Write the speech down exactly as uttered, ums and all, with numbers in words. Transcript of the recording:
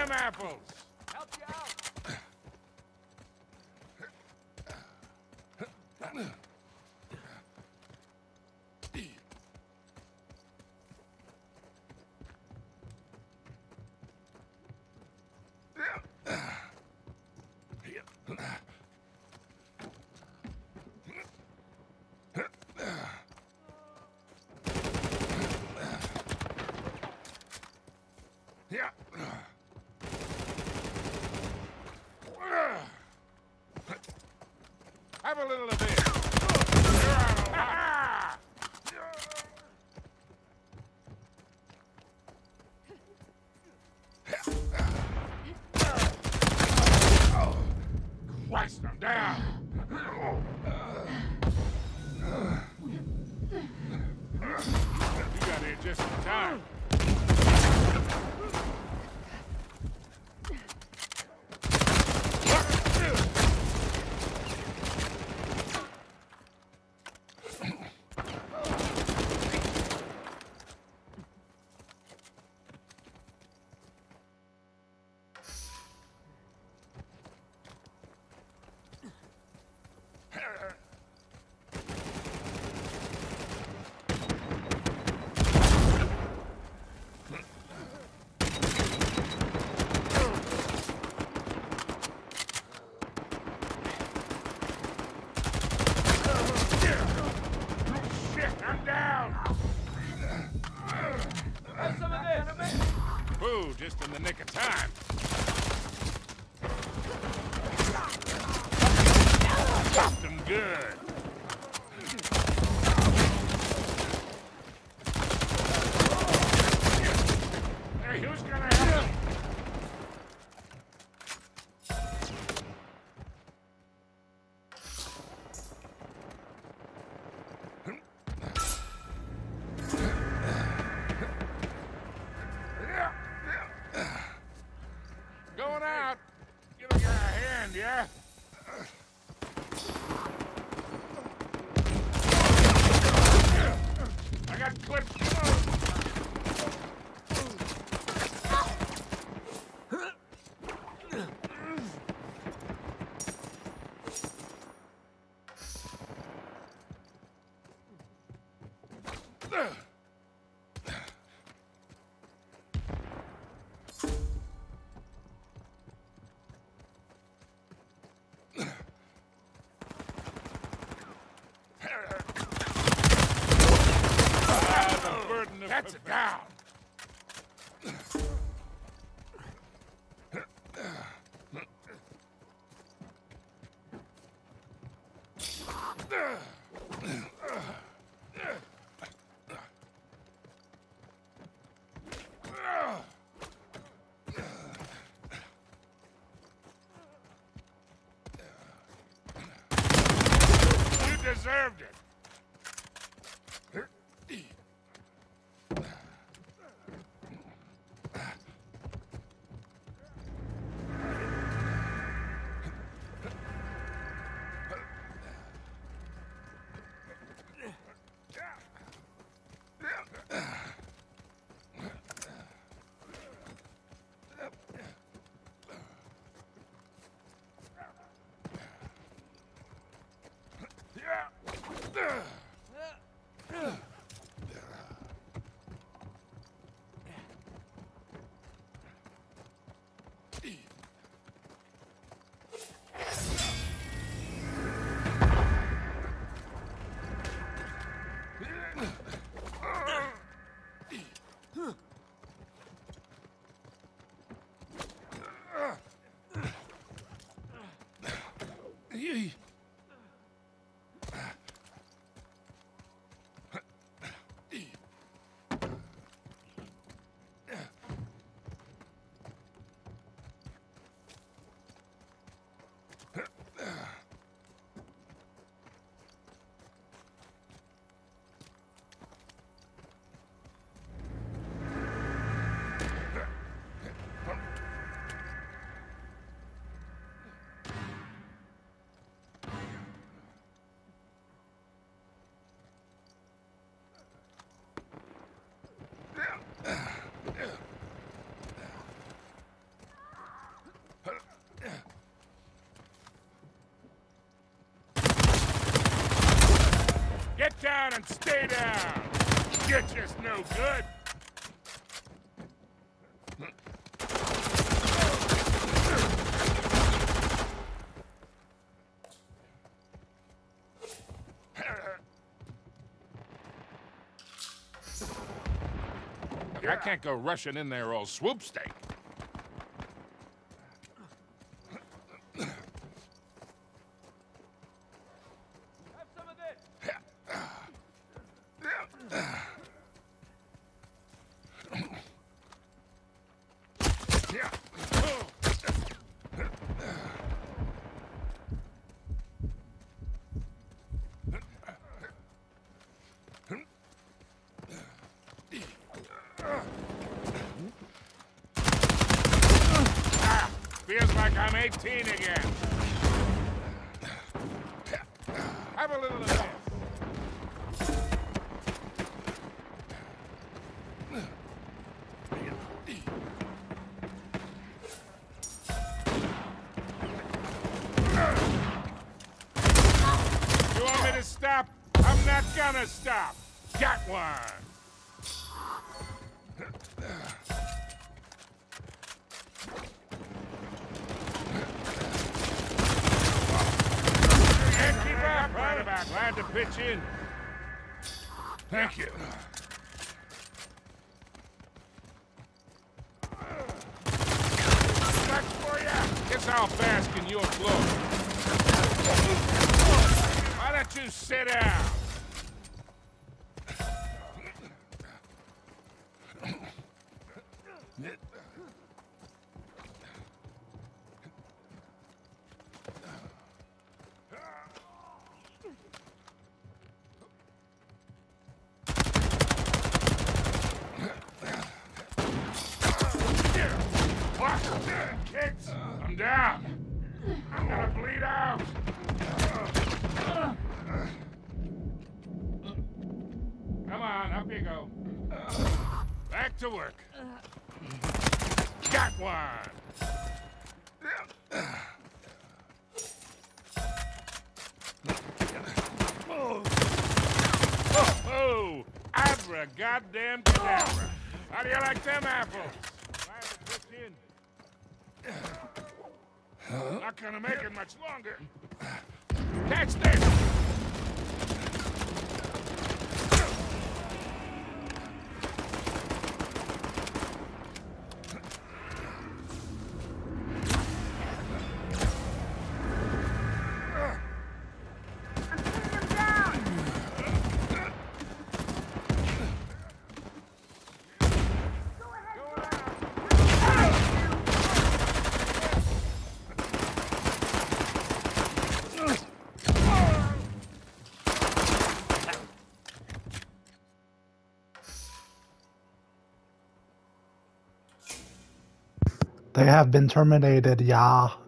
them apples. Help you out. Yeah. Have a little of this. You're out of luck. Christ, I'm down. You got here just in time. Boo, just in the nick of time. Chopped him good. Hey, who's gonna help me? Going out. Give a guy a hand, yeah? I got clipped. That's it down. You deserved it. down and stay down. You're just no good. I can't go rushing in there all swoop steak. Have some of this. Feels like I'm eighteen again. Have a little of this. You want me to stop? I'm not gonna stop. Got one. Right about, glad to pitch in. Thank you. Much for ya. Guess I'll bask in your glory. Why don't you sit down? Kids, I'm down. I'm gonna bleed out. Come on, up you go. Back to work. Got one. Oh, oh, abra goddamn cadabra. How do you like them apples? Glad to pitch in. Not gonna make it much longer. Catch this! They have been terminated, yeah.